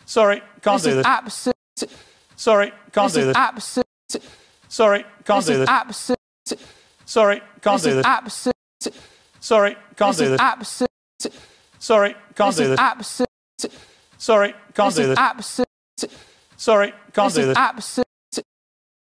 Sorry, can't do this. Sorry, can't do this. Sorry, can't do this. Sorry, can't do this. Sorry, can't do this. Sorry, can't do this. Sorry, can't do this. Sorry, can't do this.